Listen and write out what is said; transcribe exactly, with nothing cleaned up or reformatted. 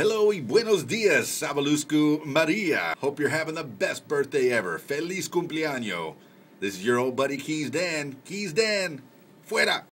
Hello y buenos dias, Savalusku Maria. Hope you're having the best birthday ever. Feliz cumpleaños. This is your old buddy Keys Dan. Keys Dan, fuera.